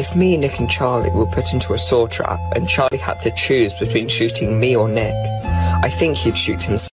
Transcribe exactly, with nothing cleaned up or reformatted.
If me, Nick and Charlie were put into a saw trap and Charlie had to choose between shooting me or Nick, I think he'd shoot himself.